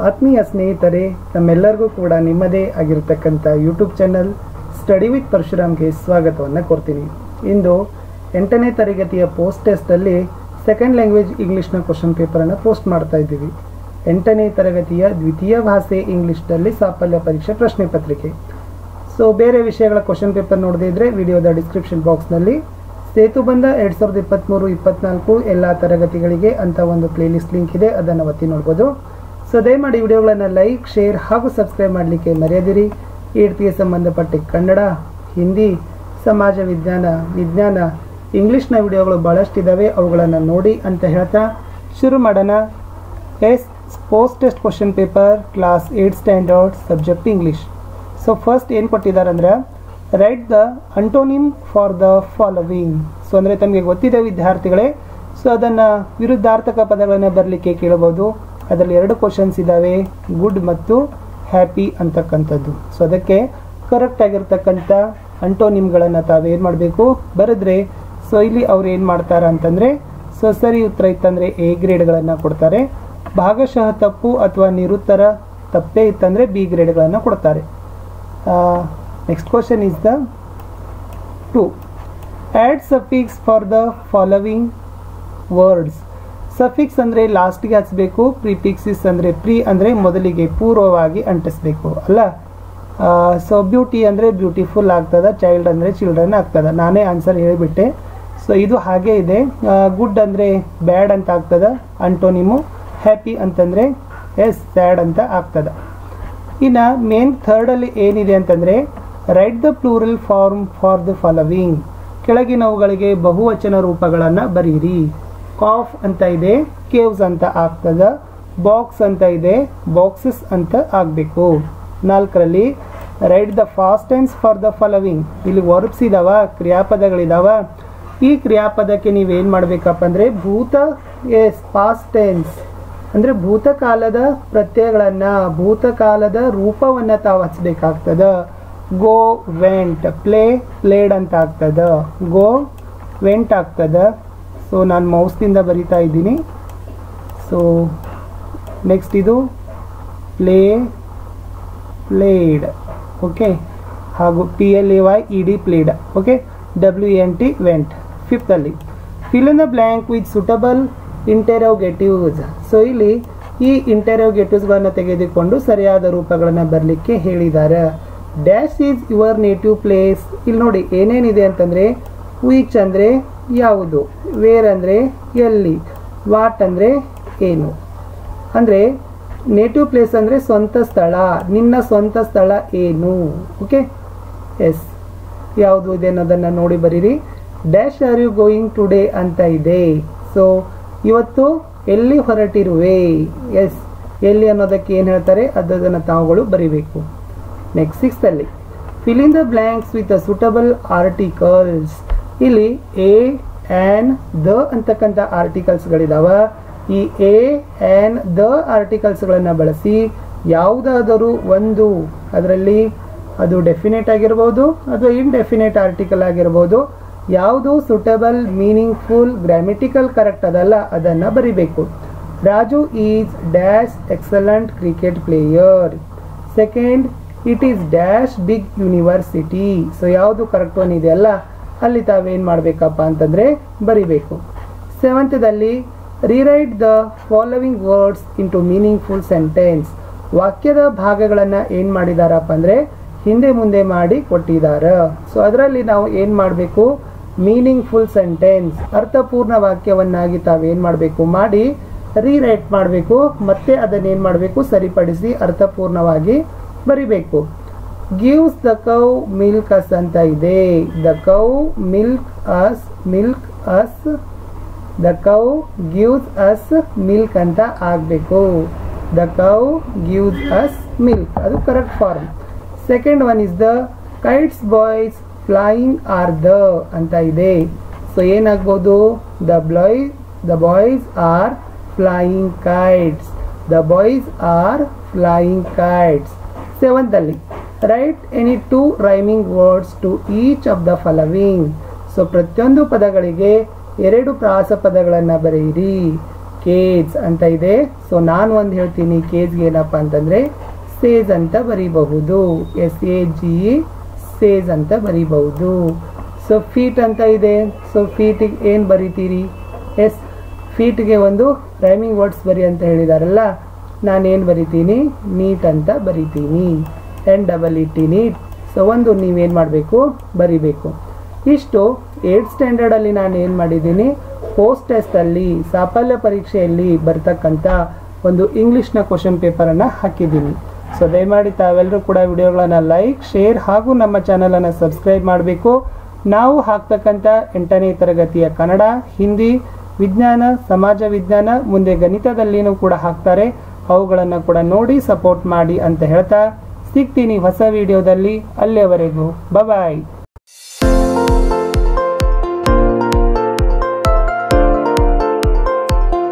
ಆತ್ಮೀಯ ಸ್ನೇಹಿತರೆ, ತಮ್ಮೆಲ್ಲರಿಗೂ ಕೂಡ ನಿಮ್ಮದೇ ಆಗಿರತಕ್ಕಂಥ ಯೂಟ್ಯೂಬ್ ಚಾನಲ್ ಸ್ಟಡಿ ವಿತ್ ಪರಶುರಾಮ್ಗೆ ಸ್ವಾಗತವನ್ನು ಕೊಡ್ತೀನಿ. ಇಂದು 8ನೇ ತರಗತಿಯ ಪೋಸ್ಟ್ ಟೆಸ್ಟಲ್ಲಿ ಸೆಕೆಂಡ್ ಲ್ಯಾಂಗ್ವೇಜ್ ಇಂಗ್ಲೀಷ್ನ ಕ್ವಶನ್ ಪೇಪರನ್ನು ಪೋಸ್ಟ್ ಮಾಡ್ತಾ ಇದ್ದೀವಿ. 8ನೇ ತರಗತಿಯ ದ್ವಿತೀಯ ಭಾಷೆ ಇಂಗ್ಲೀಷ್ನಲ್ಲಿ ಸಾಫಲ್ಯ ಪರೀಕ್ಷೆ ಪ್ರಶ್ನೆ ಪತ್ರಿಕೆ. ಸೊ ಬೇರೆ ವಿಷಯಗಳ ಕ್ವಶನ್ ಪೇಪರ್ ನೋಡದೇ ಇದ್ದರೆ ವಿಡಿಯೋದ ಡಿಸ್ಕ್ರಿಪ್ಷನ್ ಬಾಕ್ಸ್ನಲ್ಲಿ ಸೇತುಬಂಧ 2023-24 ಎಲ್ಲ ತರಗತಿಗಳಿಗೆ ಅಂತ ಒಂದು ಪ್ಲೇಲಿಸ್ಟ್ ಲಿಂಕ್ ಇದೆ, ಅದನ್ನು ಒತ್ತಿ ನೋಡ್ಬೋದು. ಸೊ ದಯಮಾಡಿ ವಿಡಿಯೋಗಳನ್ನು ಲೈಕ್, ಶೇರ್ ಹಾಗೂ ಸಬ್ಸ್ಕ್ರೈಬ್ ಮಾಡಲಿಕ್ಕೆ ಮರೆಯದಿರಿ. ಈ ರೀತಿಗೆ ಸಂಬಂಧಪಟ್ಟ ಕನ್ನಡ, ಹಿಂದಿ, ಸಮಾಜ ವಿಜ್ಞಾನ, ಇಂಗ್ಲೀಷ್ನ ವಿಡಿಯೋಗಳು ಭಾಳಷ್ಟಿದ್ದಾವೆ, ಅವುಗಳನ್ನು ನೋಡಿ ಅಂತ ಹೇಳ್ತಾ ಶುರು ಮಾಡೋಣ. Post test question paper class 8 standard subject English. So first ಏನು ಕೊಟ್ಟಿದ್ದಾರೆ ಅಂದರೆ write the antonym for the following. So ಅಂದರೆ ತಮಗೆ ಗೊತ್ತಿದೆ ವಿದ್ಯಾರ್ಥಿಗಳೇ, ಸೊ ಅದನ್ನು ವಿರುದ್ಧಾರ್ಥಕ ಪದಗಳನ್ನು ಬರಲಿಕ್ಕೆ ಕೇಳಬಹುದು. ಅದರಲ್ಲಿ 2 ಕ್ವಶನ್ಸ್ ಇದ್ದಾವೆ, ಗುಡ್ ಮತ್ತು ಹ್ಯಾಪಿ ಅಂತಕ್ಕಂಥದ್ದು. ಸೊ ಅದಕ್ಕೆ ಕರೆಕ್ಟ್ ಆಗಿರ್ತಕ್ಕಂಥ ಅಂಟೋನಿಮ್ಗಳನ್ನು ತಾವೇನು ಮಾಡಬೇಕು ಬರೆದ್ರೆ, ಸೊ ಇಲ್ಲಿ ಅವ್ರು ಏನು ಮಾಡ್ತಾರೆ ಅಂತಂದರೆ, ಸೊ ಸರಿ ಉತ್ತರ ಇತ್ತಂದರೆ A ಗ್ರೇಡ್ಗಳನ್ನು ಕೊಡ್ತಾರೆ, ಭಾಗಶಃ ತಪ್ಪು ಅಥವಾ ನಿರುತ್ತರ ತಪ್ಪೇ ಇತ್ತಂದರೆ B ಗ್ರೇಡ್ಗಳನ್ನು ಕೊಡ್ತಾರೆ. Next question is the 2. Add suffix for the following words. Suffix ಅಂದರೆ ಲಾಸ್ಟ್ಗೆ ಹಚ್ಚಬೇಕು, ಪ್ರಿಫಿಕ್ಸಿಸ್ ಅಂದರೆ ಅಂದರೆ ಮೊದಲಿಗೆ ಪೂರ್ವವಾಗಿ ಅಂಟಿಸ್ಬೇಕು ಅಲ್ಲ. ಸೊ ಬ್ಯೂಟಿ ಅಂದರೆ ಬ್ಯೂಟಿಫುಲ್ ಆಗ್ತದೆ, ಚೈಲ್ಡ್ ಅಂದರೆ ಚಿಲ್ಡ್ರನ್ ಆಗ್ತದೆ. ನಾನೇ ಆನ್ಸರ್ ಹೇಳಿಬಿಟ್ಟೆ. ಸೊ ಇದು ಹಾಗೇ ಇದೆ. ಗುಡ್ ಅಂದರೆ ಬ್ಯಾಡ್ ಅಂತ ಆಗ್ತದೆ ಅಂಟೋನಿಮು, ಹ್ಯಾಪಿ ಅಂತಂದರೆ ಸ್ಯಾಡ್ ಅಂತ ಆಗ್ತದೆ. ಇನ್ನು ಮೇನ್ ಥರ್ಡಲ್ಲಿ ಏನಿದೆ ಅಂತಂದರೆ write the plural form for the following. ಕೆಳಗಿನವುಗಳಿಗೆ ಬಹುವಚನ ರೂಪಗಳನ್ನು ಬರೀರಿ. ಕಾಫ್ ಅಂತ ಇದೆ, ಕೇವ್ಸ್ ಅಂತ ಆಗ್ತದೆ. ಬಾಕ್ಸ್ ಅಂತ ಇದೆ, ಬಾಕ್ಸಸ್ ಅಂತ ಆಗಬೇಕು. 4ರಲ್ಲಿ write the past tense for the following. ಇಲ್ಲಿ ವರ್ಬ್ಸ್ ಇದಾವ, ಕ್ರಿಯಾಪದಗಳಿದಾವ. ಈ ಕ್ರಿಯಾಪದಕ್ಕೆ ನೀವೇನು ಮಾಡಬೇಕಪ್ಪ ಅಂದರೆ ಪಾಸ್ಟ್ ಟೆನ್ಸ್ ಅಂದರೆ ಭೂತಕಾಲದ ಪ್ರತ್ಯಯಗಳನ್ನು, ಭೂತಕಾಲದ ರೂಪವನ್ನು ತಾವು ಹಚ್ಚಬೇಕಾಗ್ತದೆ. ಗೋ ವೆಂಟ್, ಪ್ಲೇಡ್ ಅಂತ ಆಗ್ತದೆ, ಗೋ ವೆಂಟ್ ಆಗ್ತದೆ. ಸೊ ನಾನು ಮೌಸ್ದಿಂದ ಬರಿತಾ ಇದ್ದೀನಿ. ಸೊ ನೆಕ್ಸ್ಟ್ ಇದು ಪ್ಲೇಡ್, ಓಕೆ, ಹಾಗೂ PLAYED played, okay, WENT went. 5ರಲ್ಲಿ fill in the blank with suitable interrogatives. So ಇಲ್ಲಿ ಈ ಇಂಟೆರೋಗೇಟಿವ್ಸ್ಗಳನ್ನು ತೆಗೆದುಕೊಂಡು ಸರಿಯಾದ ರೂಪಗಳನ್ನು ಬರಲಿಕ್ಕೆ ಹೇಳಿದ್ದಾರೆ. Dash is your native place. ಇಲ್ಲಿ ನೋಡಿ ಏನೇನಿದೆ ಅಂತಂದರೆ, ವಿಚ್ ಅಂದರೆ ಯಾವುದು, ವೇರ್ ಅಂದರೆ ಎಲ್ಲಿ, ವಾಟ್ ಅಂದರೆ ಏನು. ಅಂದರೆ ನೇಟಿವ್ ಪ್ಲೇಸ್ ಅಂದರೆ ಸ್ವಂತ ಸ್ಥಳ, ನಿನ್ನ ಸ್ವಂತ ಸ್ಥಳ ಏನು. ಓಕೆ, ಯಾವುದು ಇದೆ ಅನ್ನೋದನ್ನು ನೋಡಿ ಬರೀರಿ. Dash are you going today ಅಂತ ಇದೆ. ಸೊ ಇವತ್ತು ಎಲ್ಲಿ ಹೊರಟಿರುವೆ, ಎಲ್ಲಿ ಅನ್ನೋದಕ್ಕೆ ಏನು ಹೇಳ್ತಾರೆ ಅದನ್ನು ತಾವುಗಳು ಬರೀಬೇಕು. ನೆಕ್ಸ್ಟ್ 6ರಲ್ಲಿ fill in the blanks with uh suitable articles. ಇಲ್ಲಿ ಎ ಆ್ಯಂಡ್ ದ ಅಂತಕ್ಕಂಥ ಆರ್ಟಿಕಲ್ಸ್ಗಳಿದಾವ. ಈ ಎ ಆ್ಯಂಡ್ ದ ಆರ್ಟಿಕಲ್ಸ್ಗಳನ್ನು ಬಳಸಿ ಯಾವುದಾದರೂ ಒಂದು, ಅದರಲ್ಲಿ ಅದು ಡೆಫಿನೇಟ್ ಆಗಿರ್ಬೋದು ಅಥವಾ ಇನ್ಡೆಫಿನೇಟ್ ಆರ್ಟಿಕಲ್ ಆಗಿರ್ಬೋದು, ಯಾವುದು ಸೂಟಬಲ್, ಮೀನಿಂಗ್ಫುಲ್, ಗ್ರಾಮೆಟಿಕಲ್ ಕರೆಕ್ಟ್ ಅದಲ್ಲ ಅದನ್ನು ಬರಿಬೇಕು. Raju is dash excellent cricket player. Second, it is dash big university. So ಯಾವುದು ಕರೆಕ್ಟ್ ಒನ್ ಇದೆಯಲ್ಲ ಅಲ್ಲಿ ತಾವೇನು ಮಾಡಬೇಕಪ್ಪ ಅಂತಂದರೆ ಬರಿಬೇಕು. 7ರಲ್ಲಿ rewrite the following words into meaningful sentence. ವಾಕ್ಯದ ಭಾಗಗಳನ್ನು ಏನು ಮಾಡಿದಾರಪ್ಪ ಅಂದರೆ ಹಿಂದೆ ಮುಂದೆ ಮಾಡಿ ಕೊಟ್ಟಿದ್ದಾರೆ. ಸೊ ಅದರಲ್ಲಿ ನಾವು ಏನು ಮಾಡಬೇಕು, ಮೀನಿಂಗ್ಫುಲ್ ಸೆಂಟೆನ್ಸ್, ಅರ್ಥಪೂರ್ಣ ವಾಕ್ಯವನ್ನಾಗಿ ತಾವೇನು ಮಾಡಬೇಕು ಮಾಡಿ ರೀರೈಟ್ ಮಾಡಬೇಕು. ಮತ್ತೆ ಅದನ್ನೇನು ಮಾಡಬೇಕು, ಸರಿಪಡಿಸಿ ಅರ್ಥಪೂರ್ಣವಾಗಿ ಬರಿಬೇಕು. Gives the cow milk us ಅಂತ ಇದೆ. The cow milk us, the cow gives us milk ಅಂತ ಆಗಬೇಕು. The cow gives us milk, ಅದು correct form. Second one is the kites boys flying are the ಅಂತ ಇದೆ. ಸೊ ಏನಾಗ್ಬೋದು, the boys are flying kites, the boys are flying kites. 7ರಲ್ಲಿ write any 2 rhyming words to each of the following. So ಪ್ರತಿಯೊಂದು ಪದಗಳಿಗೆ 2 ಪ್ರಾಸ ಪದಗಳನ್ನು ಬರೆಯಿರಿ. Cage ಅಂತ ಇದೆ. ಸೊ ನಾನು ಒಂದು ಹೇಳ್ತೀನಿ, ಕೇಜ್ಗೆ ಏನಪ್ಪ ಅಂತಂದರೆ ಸೇಜ್ ಅಂತ ಬರೀಬಹುದು. SAGE ಸೇಜ್ ಅಂತ ಬರೀಬಹುದು. ಸೊ ಫೀಟ್ ಅಂತ ಇದೆ. ಸೊ ಫೀಟಿಗೆ ಏನು ಬರಿತೀರಿ? ಫೀಟ್ಗೆ ಒಂದು ರೈಮಿಂಗ್ ವರ್ಡ್ಸ್ ಬರಿ ಅಂತ ಹೇಳಿದಾರಲ್ಲ, ನಾನೇನು ಬರಿತೀನಿ? ನೀಟ್ ಅಂತ ಬರಿತೀನಿ. NEET neat. ಸೊ ಒಂದು ನೀವೇನು ಮಾಡಬೇಕು? ಬರಿಬೇಕು. ಇಷ್ಟು 8th ಸ್ಟ್ಯಾಂಡರ್ಡಲ್ಲಿ ನಾನು ಏನು ಮಾಡಿದ್ದೀನಿ, ಪೋಸ್ಟ್ ಟೆಸ್ಟಲ್ಲಿ ಸಾಫಲ್ಯ ಪರೀಕ್ಷೆಯಲ್ಲಿ ಬರ್ತಕ್ಕಂಥ ಒಂದು ಇಂಗ್ಲೀಷ್ನ ಕ್ವಶನ್ ಪೇಪರನ್ನು ಹಾಕಿದ್ದೀನಿ. ಸೊ ದಯಮಾಡಿ ತಾವೆಲ್ಲರೂ ಕೂಡ ವಿಡಿಯೋಗಳನ್ನು ಲೈಕ್, ಶೇರ್ ಹಾಗೂ ನಮ್ಮ ಚಾನಲನ್ನು ಸಬ್ಸ್ಕ್ರೈಬ್ ಮಾಡಬೇಕು. ನಾವು ಹಾಕ್ತಕ್ಕಂಥ 8ನೇ ತರಗತಿಯ ಕನ್ನಡ, ಹಿಂದಿ, ವಿಜ್ಞಾನ, ಸಮಾಜ ವಿಜ್ಞಾನ, ಮುಂದೆ ಗಣಿತದಲ್ಲಿನೂ ಕೂಡ ಹಾಕ್ತಾರೆ. ಅವುಗಳನ್ನು ಕೂಡ ನೋಡಿ ಸಪೋರ್ಟ್ ಮಾಡಿ ಅಂತ ಹೇಳ್ತಾ ಸಿಗ್ತೀನಿ ಹೊಸ ವಿಡಿಯೋದಲ್ಲಿ. ಅಲ್ಲಿಯವರೆಗೂ ಬಾಯ್.